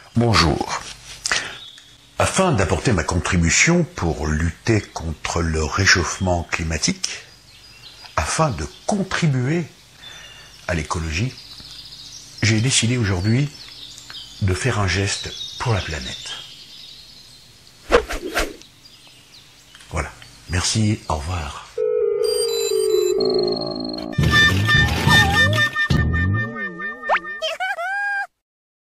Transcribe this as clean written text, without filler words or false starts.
Bonjour. Afin d'apporter ma contribution pour lutter contre le réchauffement climatique, afin de contribuer à l'écologie, j'ai décidé aujourd'hui de faire un geste pour la planète. Voilà. Merci, au revoir.